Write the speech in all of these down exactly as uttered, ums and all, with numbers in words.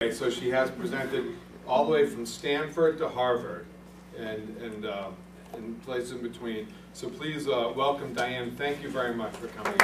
So she has presented all the way from Stanford to Harvard and, and, uh, and places in between. So please uh, welcome Diane. Thank you very much for coming.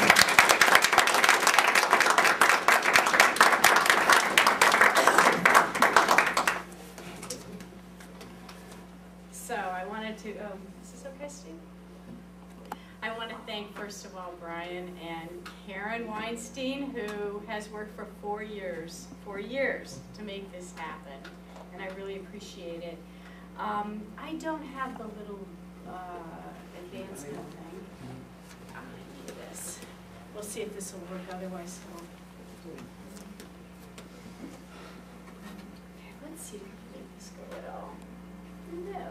So I wanted to, oh, is this okay, Steve? I want to thank, first of all, Brian and Karen Weinstein, who has worked for four years, four years to make this happen, and I really appreciate it. Um, I don't have the little uh, advancement thing. I need this. We'll see if this will work, otherwise we'll... Okay, let's see if we can make this go at all. No.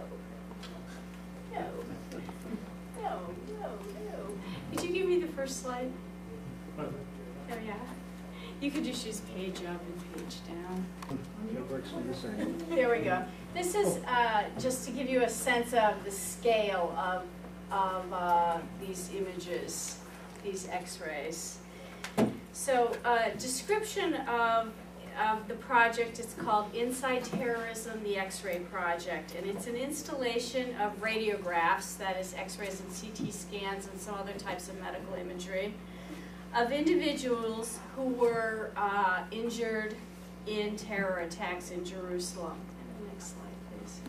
No. No, no, no. Could you give me the first slide? Oh, yeah. You could just use page up and page down. There we go. This is uh, just to give you a sense of the scale of, of uh, these images, these x-rays. So, uh, description of of the project, it's called Inside Terrorism, the X-Ray Project, and it's an installation of radiographs, that is x-rays and C T scans and some other types of medical imagery, of individuals who were uh, injured in terror attacks in Jerusalem. And the next slide, please.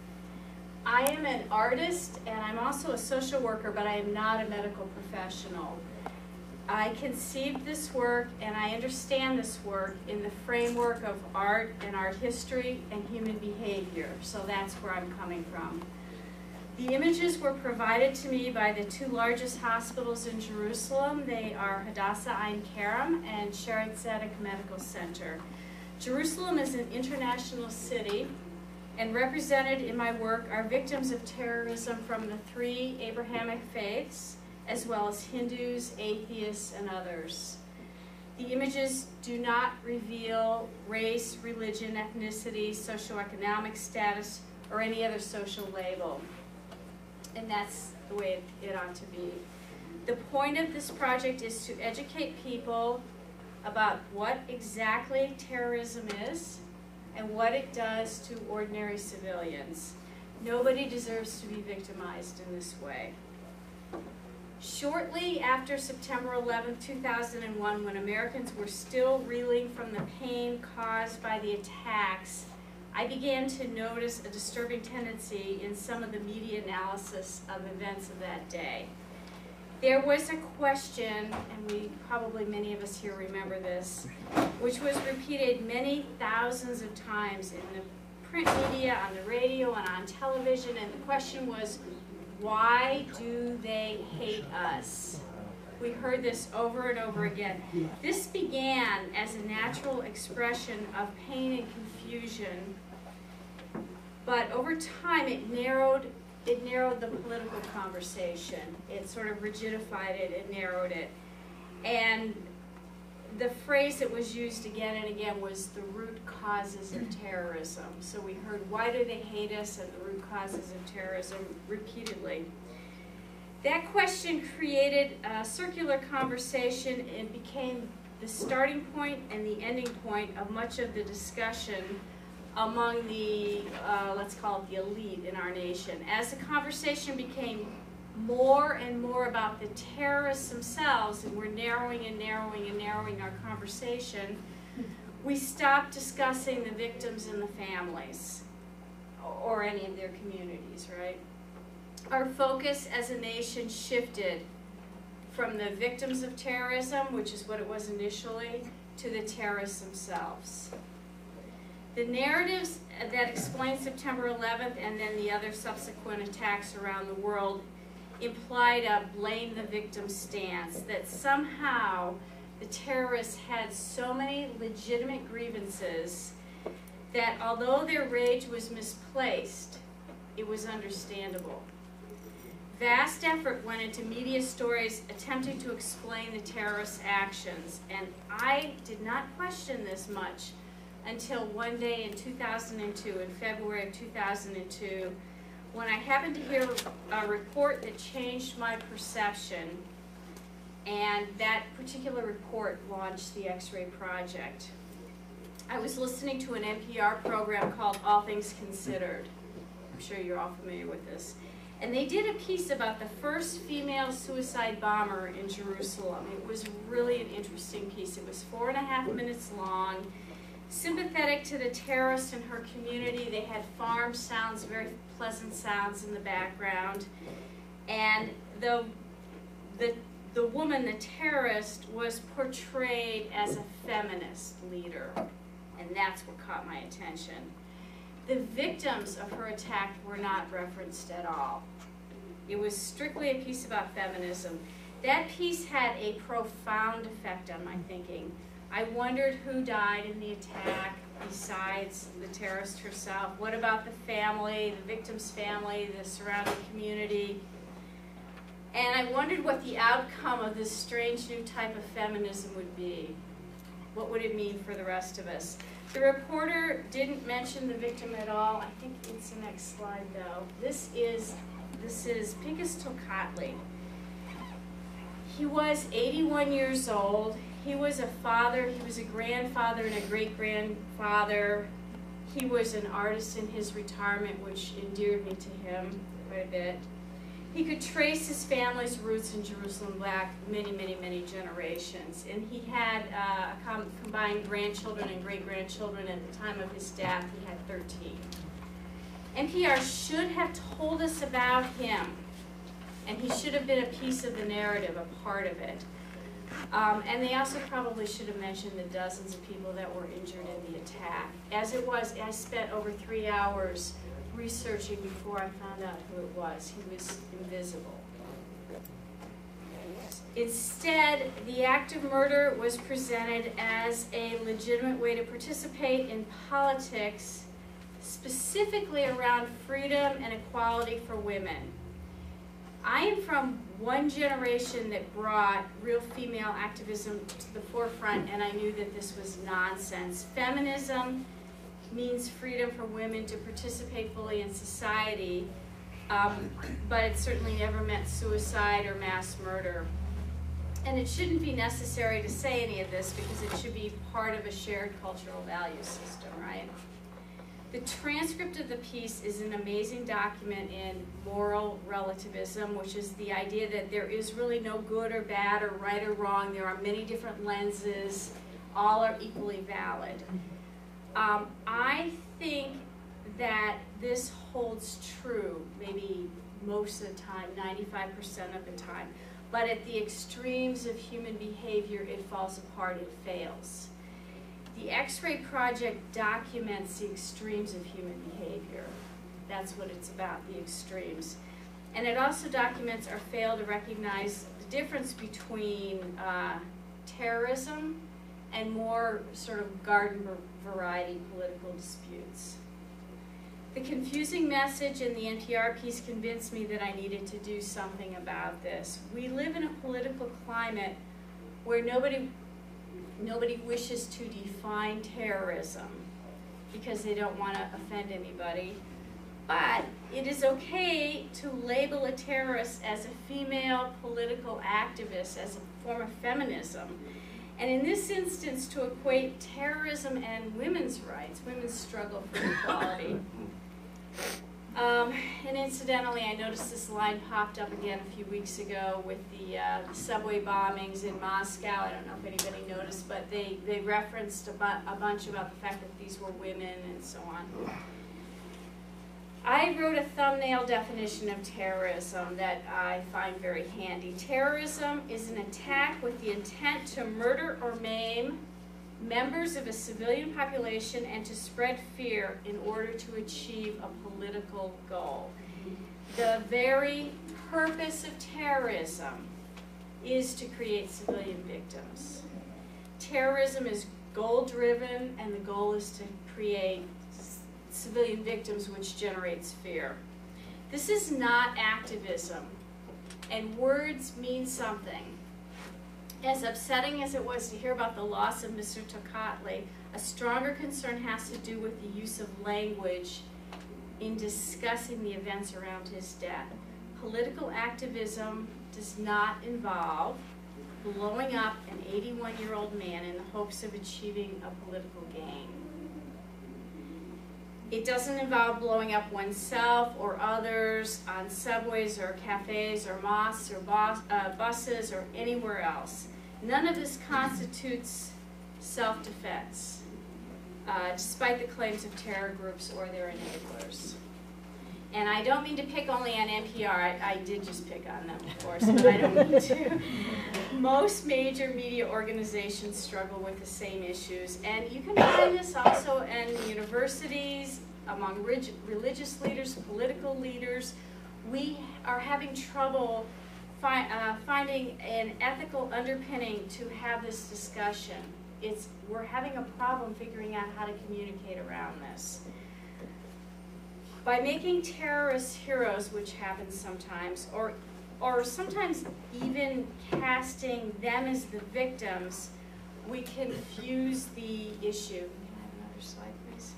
I am an artist and I'm also a social worker, but I am not a medical professional. I conceived this work and I understand this work in the framework of art and art history and human behavior. So that's where I'm coming from. The images were provided to me by the two largest hospitals in Jerusalem. They are Hadassah Ein Kerem and Shaare Zedek Medical Center. Jerusalem is an international city, and represented in my work are victims of terrorism from the three Abrahamic faiths, as well as Hindus, atheists, and others. The images do not reveal race, religion, ethnicity, socioeconomic status, or any other social label. And that's the way it, it ought to be. The point of this project is to educate people about what exactly terrorism is and what it does to ordinary civilians. Nobody deserves to be victimized in this way. Shortly after September eleventh, two thousand one, when Americans were still reeling from the pain caused by the attacks, I began to notice a disturbing tendency in some of the media analysis of events of that day. There was a question, and we probably many of us here remember this, which was repeated many thousands of times in the print media, on the radio, and on television, and the question was, why do they hate us? We heard this over and over again. This began as a natural expression of pain and confusion, but over time it narrowed, it narrowed the political conversation. It sort of rigidified it, it narrowed it. And the phrase that was used again and again was the root causes of terrorism. So we heard, why do they hate us, and the root causes of terrorism repeatedly. That question created a circular conversation and became the starting point and the ending point of much of the discussion among the, uh, let's call it the elite in our nation. As the conversation became more and more about the terrorists themselves, and we're narrowing and narrowing and narrowing our conversation, we stopped discussing the victims and the families, or any of their communities, right? Our focus as a nation shifted from the victims of terrorism, which is what it was initially, to the terrorists themselves. The narratives that explain September eleventh and then the other subsequent attacks around the world implied a blame the victim stance, that somehow the terrorists had so many legitimate grievances that although their rage was misplaced, it was understandable. Vast effort went into media stories attempting to explain the terrorists' actions, and I did not question this much until one day in two thousand two, in February of two thousand two, when I happened to hear a report that changed my perception, and that particular report launched the X-Ray Project. I was listening to an N P R program called All Things Considered. I'm sure you're all familiar with this. And they did a piece about the first female suicide bomber in Jerusalem. It was really an interesting piece. It was four and a half minutes long, sympathetic to the terrorist and her community. They had farm sounds, very pleasant sounds in the background. And the, the, the woman, the terrorist, was portrayed as a feminist leader. And that's what caught my attention. The victims of her attack were not referenced at all. It was strictly a piece about feminism. That piece had a profound effect on my thinking. I wondered who died in the attack besides the terrorist herself. What about the family, the victim's family, the surrounding community? And I wondered what the outcome of this strange new type of feminism would be. What would it mean for the rest of us? The reporter didn't mention the victim at all. I think it's the next slide, though. This is, this is Pinchas Tokatli. He was eighty-one years old. He was a father, he was a grandfather and a great-grandfather. He was an artist in his retirement, which endeared me to him quite a bit. He could trace his family's roots in Jerusalem back many, many, many generations. And he had uh, com combined grandchildren and great-grandchildren. At the time of his death, he had thirteen. N P R should have told us about him. And he should have been a piece of the narrative, a part of it. Um, and they also probably should have mentioned the dozens of people that were injured in the attack. As it was, I spent over three hours researching before I found out who it was. He was invisible. Instead, the act of murder was presented as a legitimate way to participate in politics, specifically around freedom and equality for women. I am from one generation that brought real female activism to the forefront, and I knew that this was nonsense. Feminism means freedom for women to participate fully in society, um, but it certainly never meant suicide or mass murder. And it shouldn't be necessary to say any of this because it should be part of a shared cultural value system, right? The transcript of the piece is an amazing document in moral relativism, which is the idea that there is really no good or bad or right or wrong. There are many different lenses. All are equally valid. Um, I think that this holds true maybe most of the time, ninety-five percent of the time. But at the extremes of human behavior, it falls apart, it fails. The X-ray Project documents the extremes of human behavior. That's what it's about, the extremes. And it also documents our fail to recognize the difference between uh, terrorism and more sort of garden variety political disputes. The confusing message in the N P R piece convinced me that I needed to do something about this. We live in a political climate where nobody Nobody wishes to define terrorism because they don't want to offend anybody. But it is okay to label a terrorist as a female political activist, as a form of feminism. And in this instance, to equate terrorism and women's rights, women's struggle for equality. Um, and incidentally, I noticed this line popped up again a few weeks ago with the, uh, the subway bombings in Moscow. I don't know if anybody noticed, but they, they referenced a, bu a bunch about the fact that these were women and so on. I wrote a thumbnail definition of terrorism that I find very handy. Terrorism is an attack with the intent to murder or maim members of a civilian population and to spread fear in order to achieve a political goal. The very purpose of terrorism is to create civilian victims. Terrorism is goal-driven, and the goal is to create civilian victims, which generates fear. This is not activism, and words mean something. As upsetting as it was to hear about the loss of Mister Tokatli, a stronger concern has to do with the use of language in discussing the events around his death. Political activism does not involve blowing up an eighty-one-year-old man in the hopes of achieving a political gain. It doesn't involve blowing up oneself or others on subways or cafes or mosques or bus, uh, buses or anywhere else. None of this constitutes self-defense, uh, despite the claims of terror groups or their enablers. And I don't mean to pick only on N P R. I, I did just pick on them, of course, but I don't mean to. Most major media organizations struggle with the same issues, and you can find this also in universities, among religious leaders, political leaders. We are having trouble fi uh, finding an ethical underpinning to have this discussion. It's, we're having a problem figuring out how to communicate around this. By making terrorists heroes, which happens sometimes, or, or sometimes even casting them as the victims, we confuse the issue. Can I have another slide, please?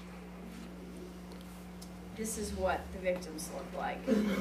This is what the victims look like.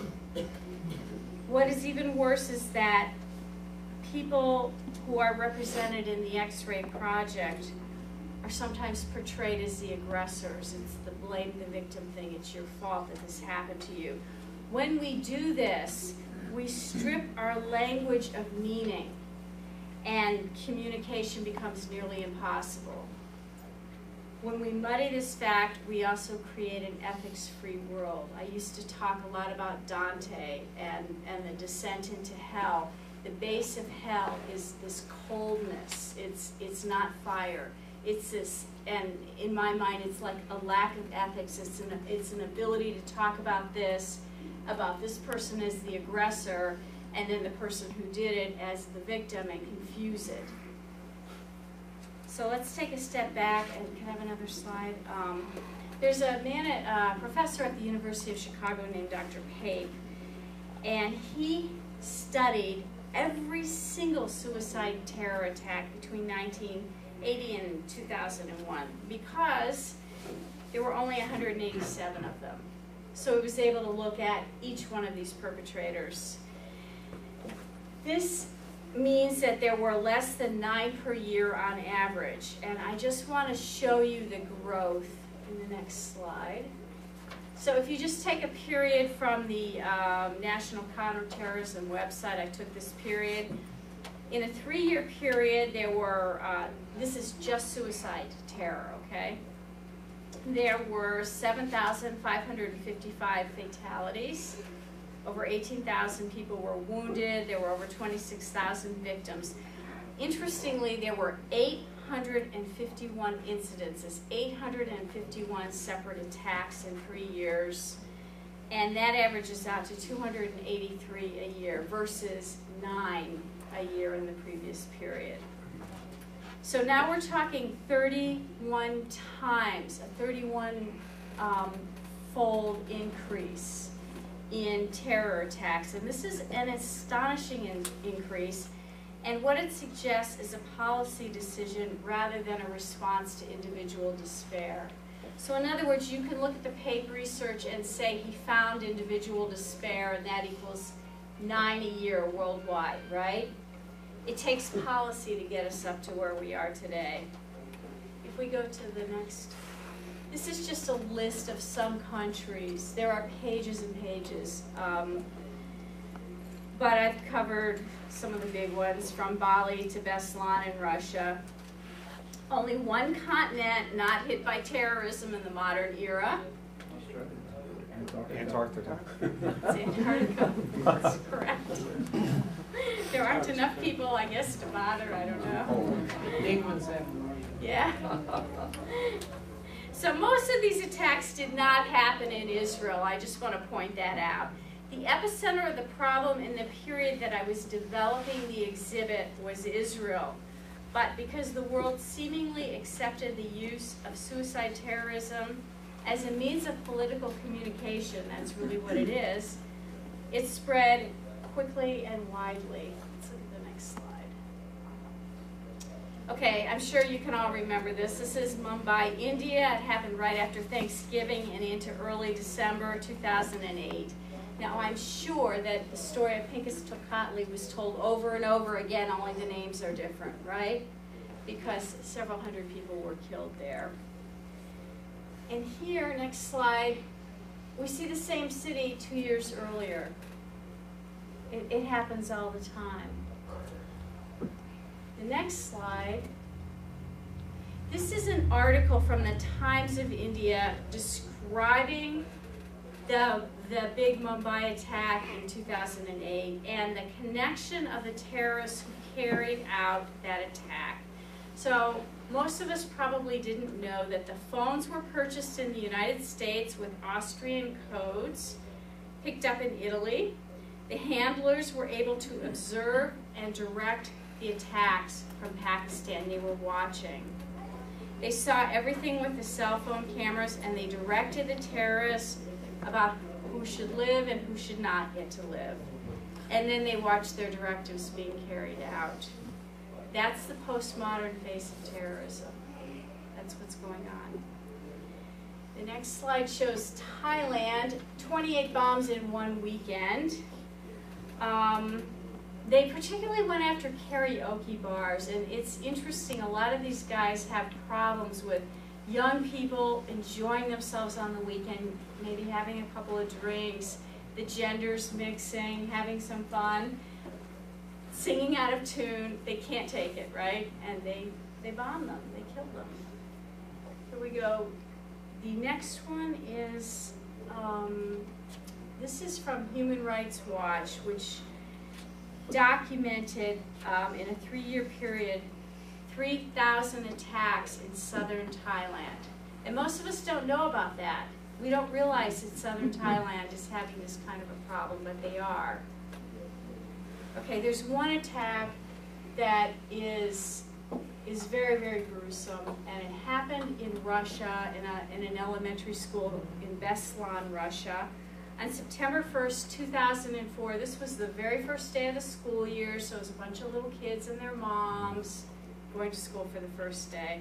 What is even worse is that people who are represented in the X-ray project are sometimes portrayed as the aggressors. It's the blame the victim thing. It's your fault that this happened to you. When we do this, we strip our language of meaning, and communication becomes nearly impossible. When we muddy this fact, we also create an ethics-free world. I used to talk a lot about Dante and, and the descent into hell. The base of hell is this coldness. It's, it's not fire. It's this, and in my mind, it's like a lack of ethics. It's an, it's an ability to talk about this, about this person as the aggressor, and then the person who did it as the victim, and confuse it. So let's take a step back, and can I have another slide? Um, there's a man, at, uh, professor at the University of Chicago named Doctor Pape, and he studied every single suicide terror attack between nineteen eighty and two thousand one, because there were only one hundred eighty-seven of them. So he was able to look at each one of these perpetrators. This means that there were less than nine per year on average, and I just want to show you the growth in the next slide. So if you just take a period from the um, National Counterterrorism website, I took this period. In a three-year period, there were, uh, this is just suicide terror, okay? There were seven thousand five hundred fifty-five fatalities. Over eighteen thousand people were wounded. There were over twenty-six thousand victims. Interestingly, there were eight hundred fifty-one incidences, eight hundred fifty-one separate attacks in three years. And that averages out to two hundred eighty-three a year versus nine a year in the previous period. So now we're talking thirty-one times, a thirty-one um, fold increase in terror attacks. And this is an astonishing in increase. And what it suggests is a policy decision rather than a response to individual despair. So in other words, you can look at the Pape research and say he found individual despair, and that equals nine a year worldwide, right? It takes policy to get us up to where we are today. If we go to the next, this is just a list of some countries. There are pages and pages, um, but I've covered some of the big ones, from Bali to Beslan in Russia. Only one continent not hit by terrorism in the modern era. Antarctica. It's Antarctica. That's correct. There aren't enough people, I guess, to bother. I don't know. Yeah. So most of these attacks did not happen in Israel. I just want to point that out. The epicenter of the problem in the period that I was developing the exhibit was Israel. But because the world seemingly accepted the use of suicide terrorism as a means of political communication, that's really what it is, it spread quickly and widely. Let's look at the next slide. Okay, I'm sure you can all remember this. This is Mumbai, India. It happened right after Thanksgiving and into early December two thousand eight. Now, I'm sure that the story of Pincus Tocatli was told over and over again, only the names are different, right? Because several hundred people were killed there. And here, next slide, we see the same city two years earlier. It, it happens all the time. The next slide. This is an article from the Times of India describing the, the big Mumbai attack in two thousand eight and the connection of the terrorists who carried out that attack. So most of us probably didn't know that the phones were purchased in the United States with Austrian codes, picked up in Italy. The handlers were able to observe and direct the attacks from Pakistan. They were watching. They saw everything with the cell phone cameras, and they directed the terrorists about who should live and who should not get to live. And then they watched their directives being carried out. That's the postmodern face of terrorism. That's what's going on. The next slide shows Thailand, twenty-eight bombs in one weekend. Um, they particularly went after karaoke bars, and it's interesting, a lot of these guys have problems with young people enjoying themselves on the weekend, maybe having a couple of drinks, the genders mixing, having some fun, singing out of tune. They can't take it, right? And they, they bomb them, they kill them. Here we go. The next one is, um, this is from Human Rights Watch, which documented um, in a three-year period three thousand attacks in southern Thailand. And most of us don't know about that. We don't realize that southern Thailand is having this kind of a problem, but they are. Okay, there's one attack that is, is very, very gruesome, and it happened in Russia, in, a, in an elementary school in Beslan, Russia. On September first, two thousand four, this was the very first day of the school year, so it was a bunch of little kids and their moms going to school for the first day.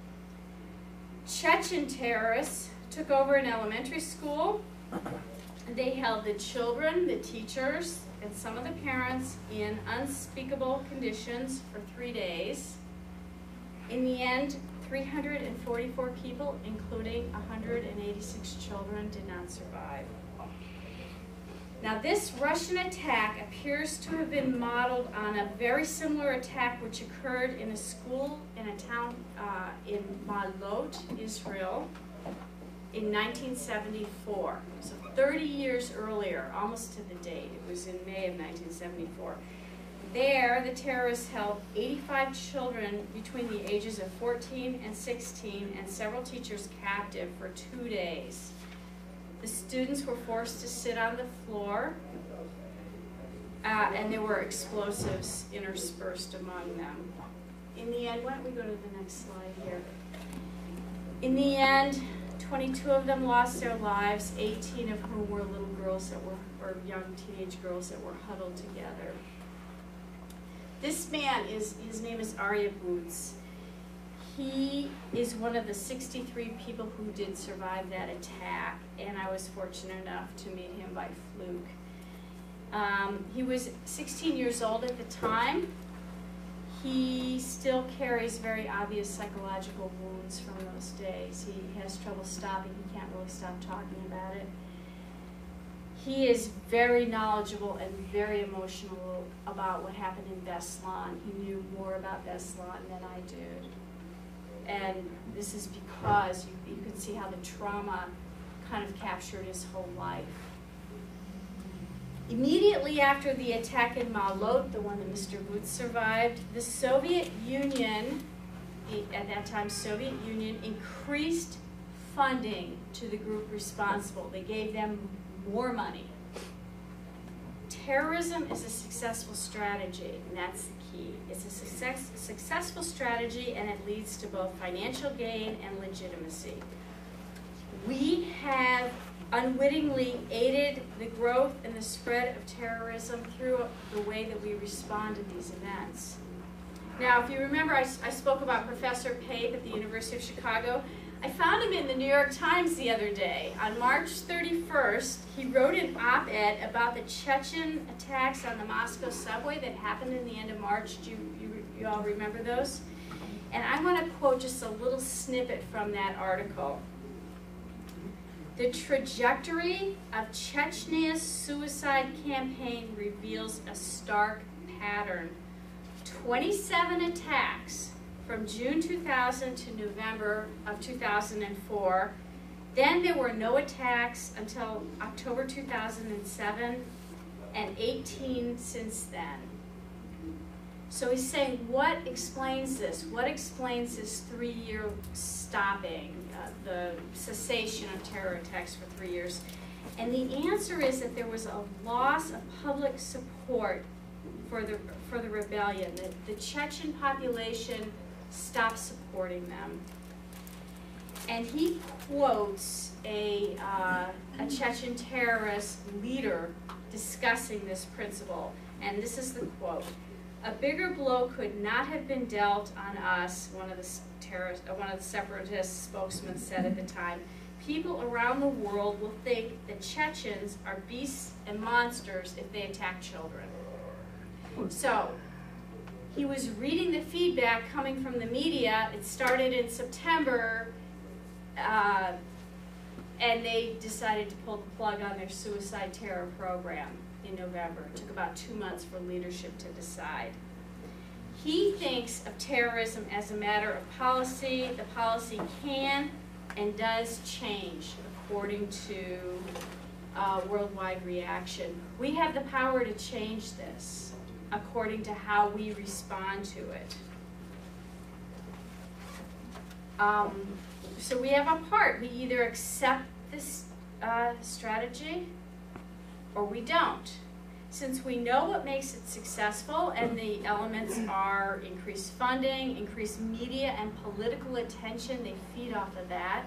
Chechen terrorists took over an elementary school. They held the children, the teachers, and some of the parents in unspeakable conditions for three days. In the end, three hundred forty-four people, including one hundred eighty-six children, did not survive. Now, this Russian attack appears to have been modeled on a very similar attack which occurred in a school in a town uh, in Malot, Israel, in nineteen seventy-four. So thirty years earlier, almost to the date. It was in May of nineteen seventy-four. There, the terrorists held eighty-five children between the ages of fourteen and sixteen and several teachers captive for two days. The students were forced to sit on the floor, uh, and there were explosives interspersed among them. In the end, why don't we go to the next slide here? In the end, twenty-two of them lost their lives, eighteen of whom were little girls that were, or young teenage girls that were huddled together. This man, is his name is Arya Boots. He is one of the sixty-three people who did survive that attack, and I was fortunate enough to meet him by fluke. Um, he was sixteen years old at the time. He still carries very obvious psychological wounds from those days. He has trouble stopping. He can't really stop talking about it. He is very knowledgeable and very emotional about what happened in Beslan. He knew more about Beslan than I did. And this is because you, you can see how the trauma kind of captured his whole life. Immediately after the attack in Malot, the one that Mister Boots survived, the Soviet Union, at that time Soviet Union, increased funding to the group responsible. They gave them more money. Terrorism is a successful strategy, and that's the key. It's a success, successful strategy, and it leads to both financial gain and legitimacy. We have unwittingly aided the growth and the spread of terrorism through the way that we respond to these events. Now, if you remember, I, I spoke about Professor Pape at the University of Chicago. I found him in the New York Times the other day. On March thirty-first, he wrote an op-ed about the Chechen attacks on the Moscow subway that happened in the end of March. Do you, you, you all remember those? And I want to quote just a little snippet from that article. The trajectory of Chechnya's suicide campaign reveals a stark pattern. twenty-seven attacks from June two thousand to November of two thousand four. Then there were no attacks until October two thousand seven, and eighteen since then. So he's saying, what explains this? What explains this three-year stopping, uh, the cessation of terror attacks for three years? And the answer is that there was a loss of public support for the, for the rebellion. The, the Chechen population stopped supporting them. And he quotes a, uh, a Chechen terrorist leader discussing this principle. And this is the quote. "A bigger blow could not have been dealt on us," one of the terrorist, uh, one of the separatist spokesmen said at the time. "People around the world will think that Chechens are beasts and monsters if they attack children." So, he was reading the feedback coming from the media. It started in September, uh, and they decided to pull the plug on their suicide terror program in November. It took about two months for leadership to decide. He thinks of terrorism as a matter of policy. The policy can and does change according to uh, worldwide reaction. We have the power to change this according to how we respond to it. Um, so we have a part. We either accept this uh, strategy or we don't. Since we know what makes it successful, and the elements are increased funding, increased media and political attention, they feed off of that,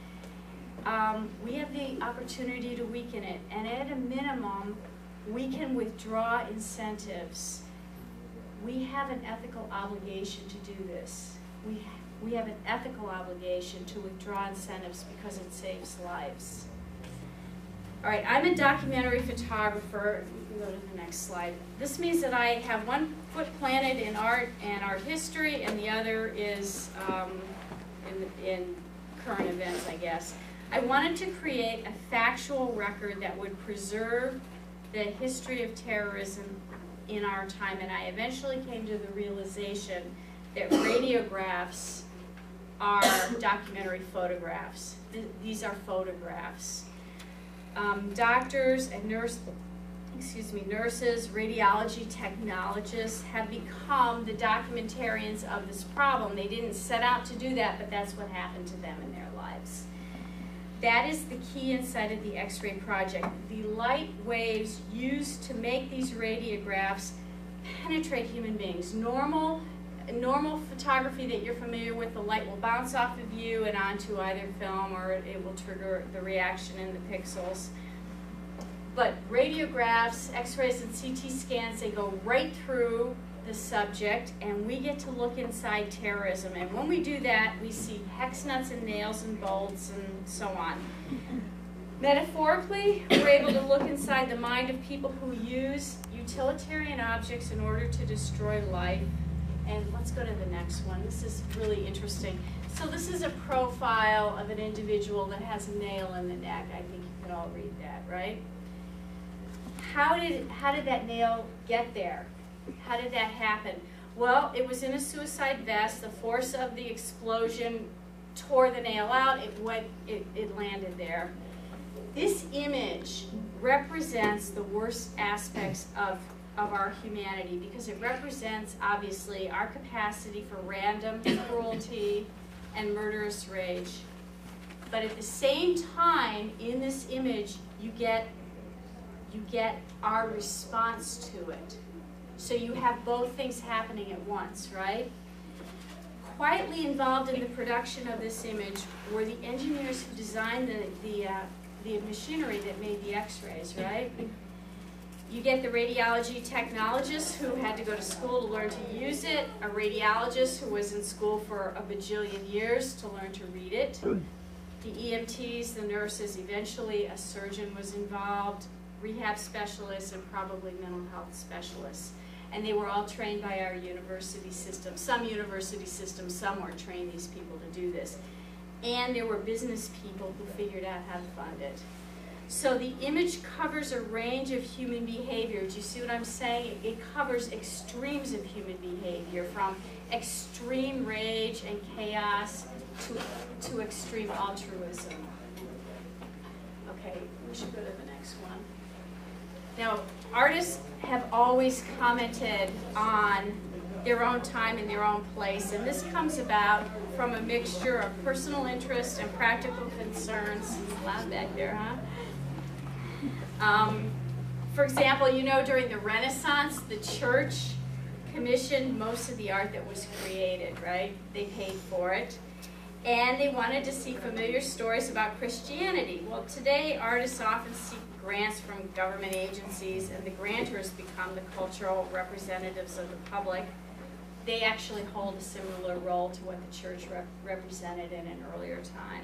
um, we have the opportunity to weaken it. And at a minimum, we can withdraw incentives. We have an ethical obligation to do this. We, we have an ethical obligation to withdraw incentives because it saves lives. All right, I'm a documentary photographer. We can go to the next slide. This means that I have one foot planted in art and art history, and the other is um, in, in current events, I guess. I wanted to create a factual record that would preserve the history of terrorism in our time, and I eventually came to the realization that radiographs are documentary photographs. Th these are photographs. Um, doctors and nurse, excuse me, nurses, radiology technologists have become the documentarians of this problem. They didn't set out to do that, but that's what happened to them in their lives. That is the key insight of the X-ray project. The light waves used to make these radiographs penetrate human beings. Normal, normal photography that you're familiar with, the light will bounce off of you and onto either film, or it will trigger the reaction in the pixels. But radiographs, X-rays, and C T scans, they go right through the subject, and we get to look inside terrorism. And when we do that, we see hex nuts and nails and bolts and so on. Metaphorically, we're able to look inside the mind of people who use utilitarian objects in order to destroy life. And let's go to the next one. This is really interesting. So this is a profile of an individual that has a nail in the neck. I think you can all read that, right? How did, how did that nail get there? How did that happen? Well, it was in a suicide vest. The force of the explosion tore the nail out. It went, it, it landed there. This image represents the worst aspects of, of our humanity, because it represents, obviously, our capacity for random cruelty and murderous rage. But at the same time, in this image, you get, you get our response to it. So you have both things happening at once, right? Quietly involved in the production of this image were the engineers who designed the, the, uh, the machinery that made the X-rays, right? You get the radiology technologist who had to go to school to learn to use it, a radiologist who was in school for a bajillion years to learn to read it, the E M Ts, the nurses, eventually a surgeon was involved, rehab specialists, and probably mental health specialists. And they were all trained by our university system. Some university systems, some weren't trained these people to do this. And there were business people who figured out how to fund it. So the image covers a range of human behavior. Do you see what I'm saying? It covers extremes of human behavior, from extreme rage and chaos to, to extreme altruism. Okay, we should go to the next one. Now, artists have always commented on their own time and their own place, and this comes about from a mixture of personal interest and practical concerns. It's loud back there, huh? Um, for example, you know, during the Renaissance, the church commissioned most of the art that was created, right? They paid for it. And they wanted to see familiar stories about Christianity. Well, today, artists often seek grants from government agencies, and the grantors become the cultural representatives of the public. They actually hold a similar role to what the church rep represented in an earlier time.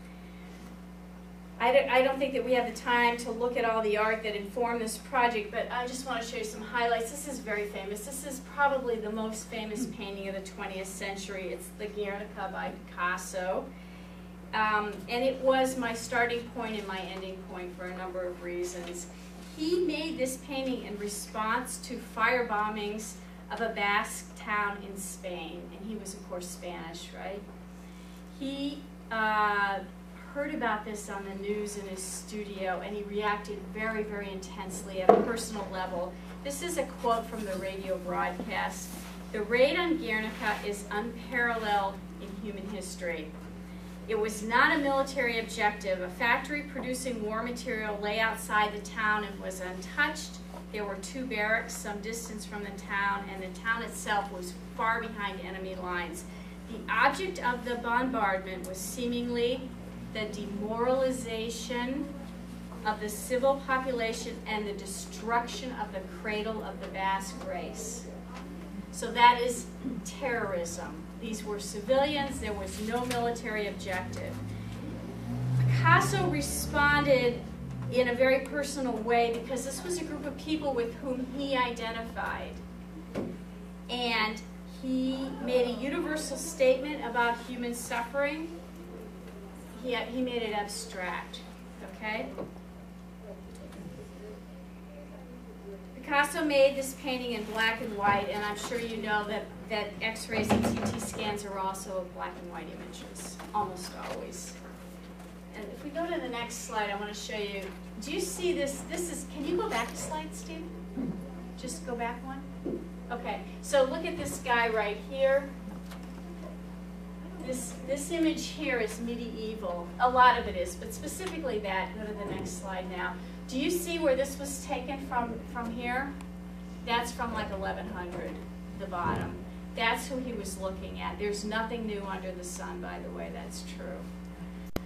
I don't, I don't think that we have the time to look at all the art that informed this project, but I just want to show you some highlights. This is very famous. This is probably the most famous painting of the twentieth century. It's the Guernica by Picasso. Um, and it was my starting point and my ending point for a number of reasons. He made this painting in response to fire bombings of a Basque town in Spain. And he was, of course, Spanish, right? He uh, heard about this on the news in his studio, and he reacted very, very intensely at a personal level. This is a quote from the radio broadcast. "The raid on Guernica is unparalleled in human history. It was not a military objective. A factory producing war material lay outside the town and was untouched. There were two barracks some distance from the town, and the town itself was far behind enemy lines. The object of the bombardment was seemingly the demoralization of the civil population and the destruction of the cradle of the Basque race." So that is terrorism. These were civilians. There was no military objective. Picasso responded in a very personal way because this was a group of people with whom he identified. And he made a universal statement about human suffering. He, he made it abstract, okay? Picasso made this painting in black and white, and I'm sure you know that, that X-rays and C T scans are also black and white images, almost always. And if we go to the next slide, I want to show you, do you see this? This is, can you go back a slide, Steve? Just go back one? Okay, so look at this guy right here. This, this image here is medieval. A lot of it is, but specifically that. Go to the next slide now. Do you see where this was taken from, from here? That's from like eleven hundred, the bottom. That's who he was looking at. There's nothing new under the sun, by the way. That's true.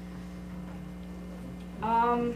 Um,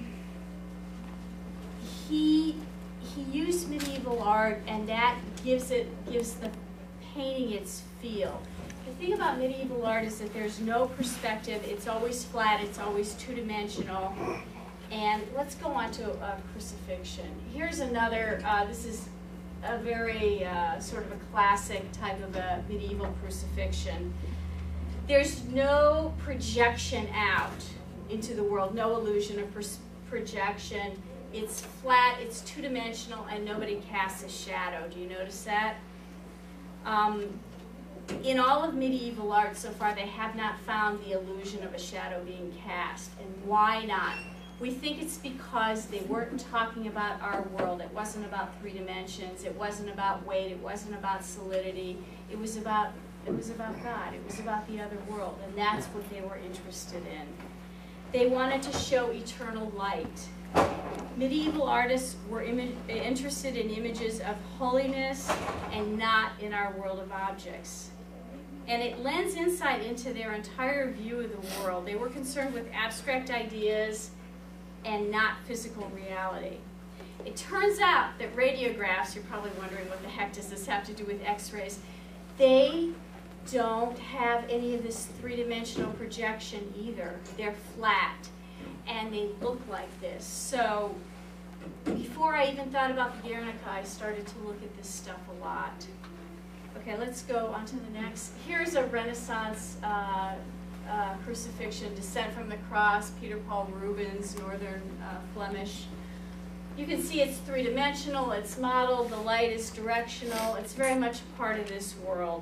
he, he used medieval art, and that gives it gives the painting its feel. The thing about medieval art is that there's no perspective. It's always flat. It's always two-dimensional. And let's go on to uh, crucifixion. Here's another, uh, this is a very uh, sort of a classic type of a medieval crucifixion. There's no projection out into the world, no illusion of projection. It's flat, it's two-dimensional, and nobody casts a shadow. Do you notice that? Um, in all of medieval art so far, they have not found the illusion of a shadow being cast. And why not? We think it's because they weren't talking about our world. It wasn't about three dimensions. It wasn't about weight. It wasn't about solidity. It was about, it was about God. It was about the other world, and that's what they were interested in. They wanted to show eternal light. Medieval artists were interested in images of holiness and not in our world of objects. And it lends insight into their entire view of the world. They were concerned with abstract ideas and not physical reality. It turns out that radiographs, you're probably wondering what the heck does this have to do with x-rays, they don't have any of this three-dimensional projection either. They're flat, and they look like this. So before I even thought about the Guernica, I started to look at this stuff a lot. Okay, let's go on to the next. Here's a Renaissance uh, uh, crucifixion, Descent from the Cross, Peter Paul Rubens, Northern uh, Flemish. You can see it's three-dimensional, it's modeled, the light is directional, it's very much a part of this world.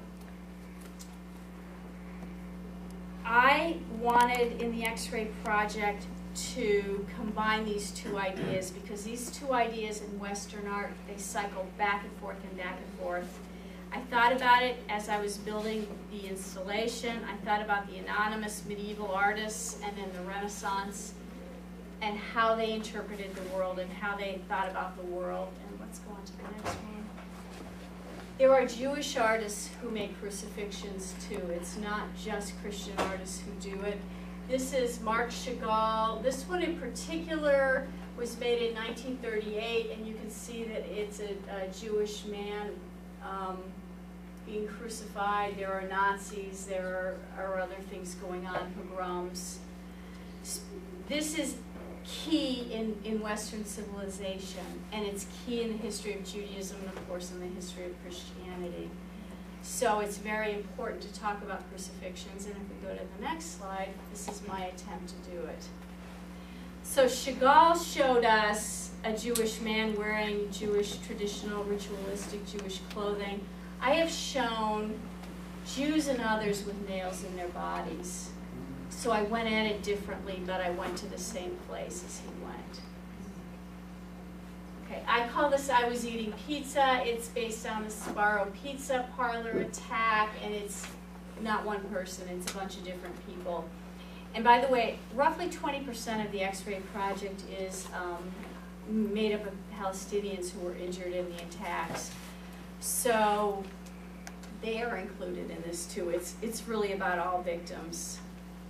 I wanted in the X-ray project to combine these two ideas because these two ideas in Western art, they cycle back and forth and back and forth. I thought about it as I was building the installation. I thought about the anonymous medieval artists and then the Renaissance and how they interpreted the world and how they thought about the world. And let's go on to the next one. There are Jewish artists who make crucifixions too. It's not just Christian artists who do it. This is Marc Chagall. This one in particular was made in nineteen thirty-eight, and you can see that it's a, a Jewish man um, being crucified. There are Nazis, there are, are other things going on, pogroms. This is key in, in Western civilization, and it's key in the history of Judaism and, of course, in the history of Christianity. So it's very important to talk about crucifixions, and if we go to the next slide, this is my attempt to do it. So Chagall showed us a Jewish man wearing Jewish traditional ritualistic Jewish clothing. I have shown Jews and others with nails in their bodies. So I went at it differently, but I went to the same place as he went. Okay, I call this I Was Eating Pizza. It's based on the Sbarro Pizza Parlor attack, and it's not one person, it's a bunch of different people. And by the way, roughly twenty percent of the X-ray project is um, made up of Palestinians who were injured in the attacks. So they are included in this too. It's, it's really about all victims.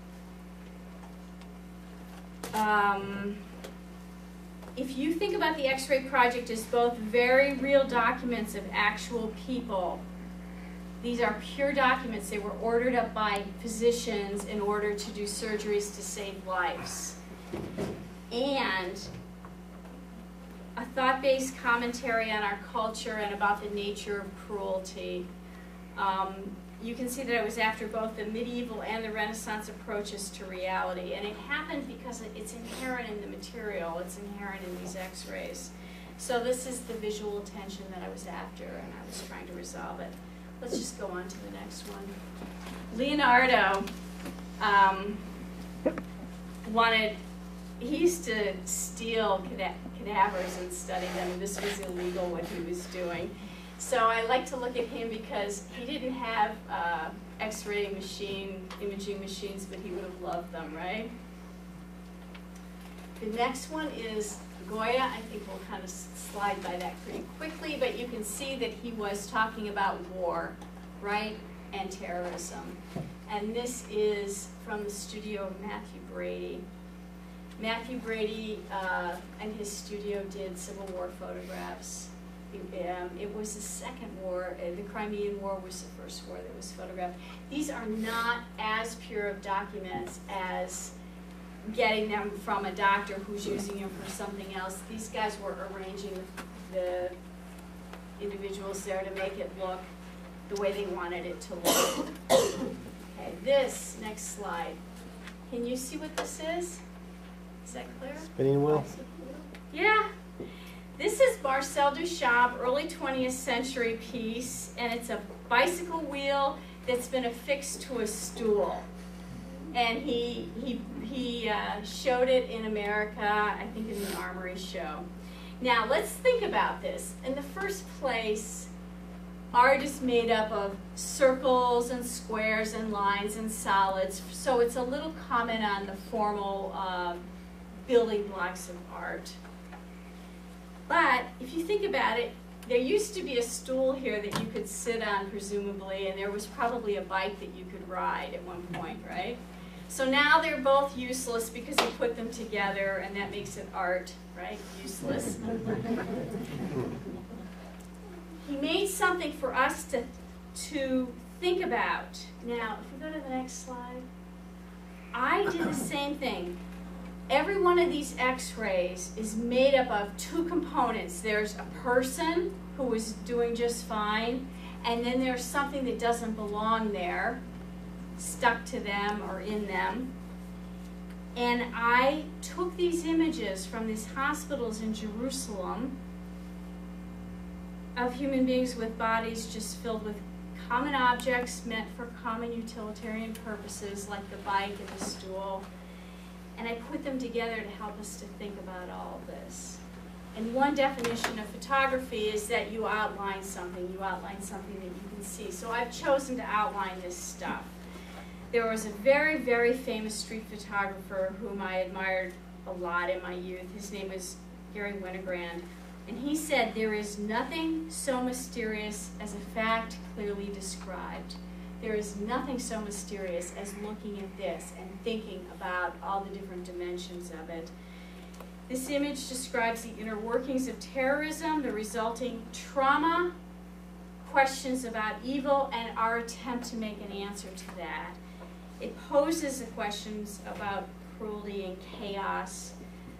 Um, if you think about the X-ray project as both very real documents of actual people, these are pure documents. They were ordered up by physicians in order to do surgeries to save lives. And a thought-based commentary on our culture and about the nature of cruelty. Um, you can see that it was after both the medieval and the Renaissance approaches to reality. And it happened because it's inherent in the material. It's inherent in these X-rays. So this is the visual tension that I was after, and I was trying to resolve it. Let's just go on to the next one. Leonardo um, wanted, he used to steal cada cadavers and study them. This was illegal what he was doing. So I like to look at him because he didn't have uh, X-ray machine, imaging machines, but he would have loved them, right? The next one is Goya. I think we'll kind of slide by that pretty quickly, but you can see that he was talking about war, right, and terrorism. And this is from the studio of Matthew Brady. Matthew Brady uh, and his studio did Civil War photographs. It, um, it was the second war. Uh, the Crimean War was the first war that was photographed. These are not as pure of documents as getting them from a doctor who's using them for something else. These guys were arranging the individuals there to make it look the way they wanted it to look. Okay, this, next slide. Can you see what this is? Is that clear? Spinning wheel? Yeah. This is Marcel Duchamp, early twentieth century piece, and it's a bicycle wheel that's been affixed to a stool. And he, he, he uh, showed it in America, I think in the Armory show. Now let's think about this. In the first place, art is made up of circles and squares and lines and solids, so it's a little comment on the formal uh, building blocks of art. But if you think about it, there used to be a stool here that you could sit on, presumably, and there was probably a bike that you could ride at one point, right? So now they're both useless because he put them together, and that makes it art, right? Useless. He made something for us to, to think about. Now, if we go to the next slide. I did the same thing. Every one of these x-rays is made up of two components. There's a person who was doing just fine, and then there's something that doesn't belong there, stuck to them or in them. And I took these images from these hospitals in Jerusalem of human beings with bodies just filled with common objects meant for common utilitarian purposes, like the bike and the stool. And I put them together to help us to think about all of this. And one definition of photography is that you outline something. You outline something that you can see. So I've chosen to outline this stuff. There was a very, very famous street photographer whom I admired a lot in my youth. His name was Gary Winogrand. And he said, there is nothing so mysterious as a fact clearly described. There is nothing so mysterious as looking at this and thinking about all the different dimensions of it. This image describes the inner workings of terrorism, the resulting trauma, questions about evil, and our attempt to make an answer to that. It poses the questions about cruelty and chaos.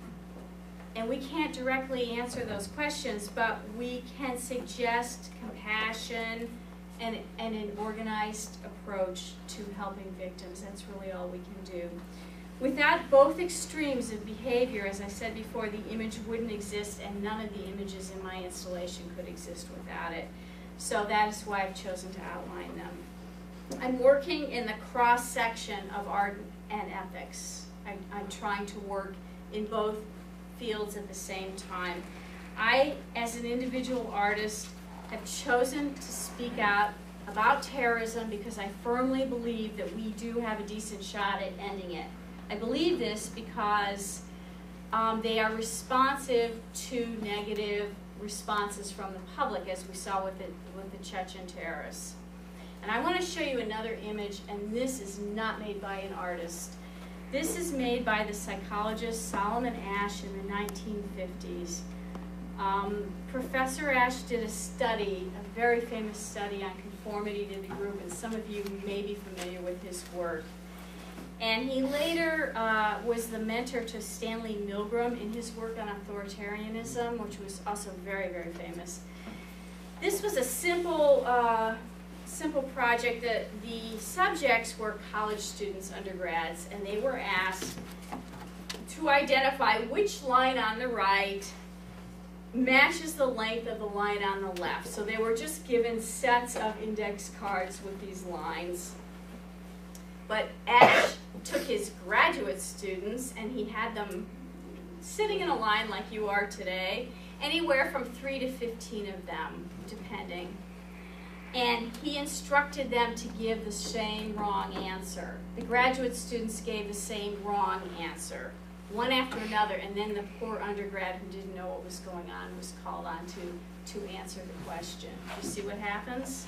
And we can't directly answer those questions, but we can suggest compassion and, and an organized approach to helping victims. That's really all we can do. Without both extremes of behavior, as I said before, the image wouldn't exist, and none of the images in my installation could exist without it. So that is why I've chosen to outline them. I'm working in the cross-section of art and ethics. I, I'm trying to work in both fields at the same time. I, as an individual artist, have chosen to speak out about terrorism because I firmly believe that we do have a decent shot at ending it. I believe this because um, they are responsive to negative responses from the public, as we saw with the, with the Chechen terrorists. And I want to show you another image, and this is not made by an artist. This is made by the psychologist Solomon Asch in the nineteen fifties. Um, Professor Asch did a study, a very famous study on conformity to the group, and some of you may be familiar with his work. And he later uh, was the mentor to Stanley Milgram in his work on authoritarianism, which was also very, very famous. This was a simple, uh, simple project. That the subjects were college students, undergrads, and they were asked to identify which line on the right matches the length of the line on the left. So they were just given sets of index cards with these lines. But Asch took his graduate students and he had them sitting in a line like you are today, anywhere from three to fifteen of them, depending. And he instructed them to give the same wrong answer. The graduate students gave the same wrong answer, one after another, and then the poor undergrad who didn't know what was going on was called on to, to answer the question. You see what happens?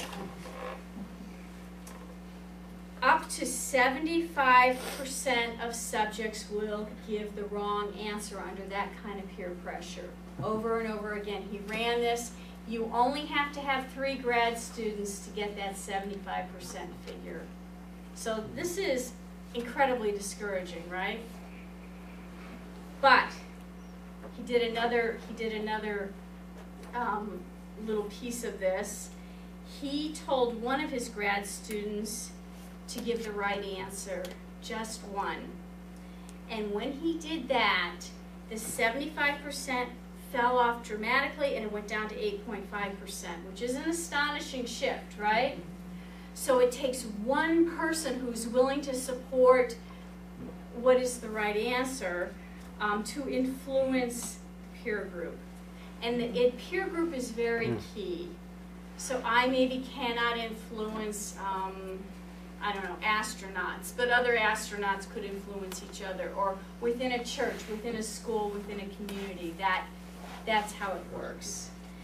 Up to seventy-five percent of subjects will give the wrong answer under that kind of peer pressure. Over and over again. He ran this. You only have to have three grad students to get that seventy-five percent figure. So this is incredibly discouraging, right? But he did another, he did another um, little piece of this. He told one of his grad students to give the right answer, just one. And when he did that, the seventy-five percent fell off dramatically and it went down to eight point five percent, which is an astonishing shift, right? So it takes one person who's willing to support what is the right answer um, to influence the peer group. And the it, peer group is very key. So I maybe cannot influence um, I don't know, astronauts, but other astronauts could influence each other, or within a church, within a school, within a community. That, that's how it works.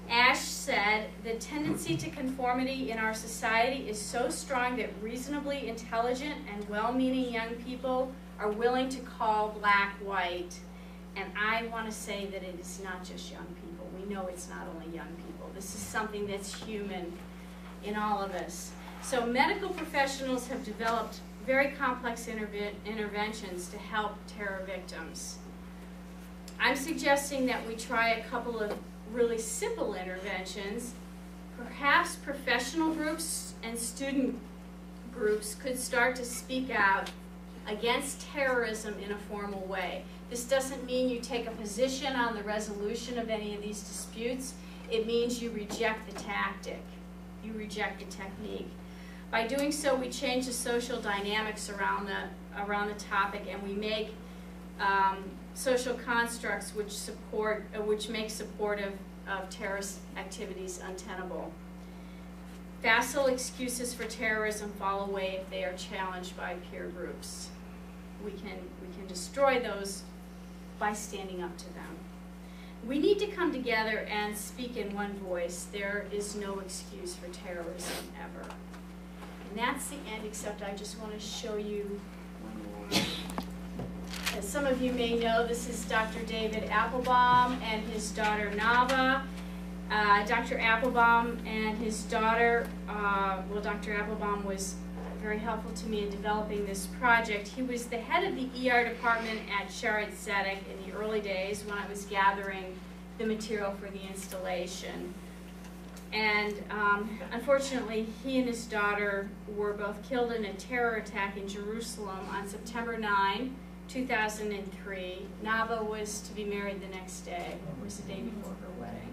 Ash said, the tendency to conformity in our society is so strong that reasonably intelligent and well-meaning young people are willing to call black white. And I want to say that it is not just young people. We know it's not only young people. This is something that's human in all of us. So medical professionals have developed very complex interve- interventions to help terror victims. I'm suggesting that we try a couple of really simple interventions. Perhaps professional groups and student groups could start to speak out against terrorism in a formal way. This doesn't mean you take a position on the resolution of any of these disputes. It means you reject the tactic. You reject the technique. By doing so, we change the social dynamics around the, around the topic, and we make um, social constructs which support, uh, which make support of, of terrorist activities untenable. Facile excuses for terrorism fall away if they are challenged by peer groups. We can, we can destroy those by standing up to them. We need to come together and speak in one voice. There is no excuse for terrorism ever. And that's the end, except I just want to show you one more. As some of you may know, this is Doctor David Applebaum and his daughter Nava. Uh, Doctor Applebaum and his daughter, uh, well, Doctor Applebaum was very helpful to me in developing this project. He was the head of the E R department at Sharet Zedek in the early days when I was gathering the material for the installation. And um, unfortunately, he and his daughter were both killed in a terror attack in Jerusalem on September ninth, two thousand three. Nava was to be married the next day. It was the day before her wedding.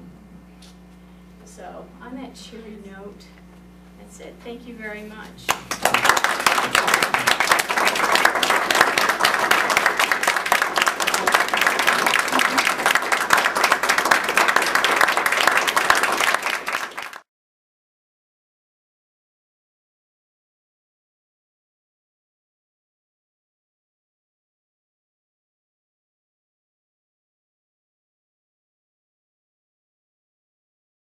So on that cheery note, that's it. Thank you very much.